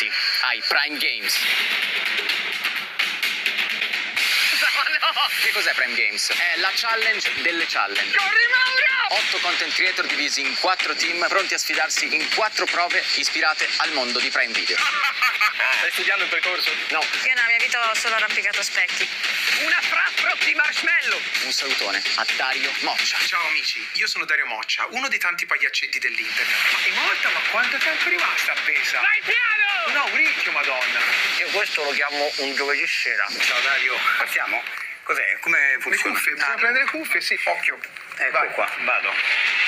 benvenuti ai Prime Games. Che cos'è Prime Games? È la challenge delle challenge. Corri Mauro! 8 content creator divisi in 4 team, pronti a sfidarsi in 4 prove ispirate al mondo di Prime Video. Stai studiando il percorso? No, Io nella mia vita ho solo arrampicato specchi. Una frappro di marshmallow! un salutone a Dario Moccia. Ciao amici, io sono Dario Moccia, uno dei tanti pagliaccetti dell'internet. Ma è morta? Ma quanto tempo è rimasta appesa? Vai piano! Un auricchio, madonna! Io questo lo chiamo un giovedì sera. Ciao Dario. Partiamo? Cos'è? Come Le funziona? cuffie, bisogna prendere le cuffie, sì, occhio. Ecco Vai. qua, vado.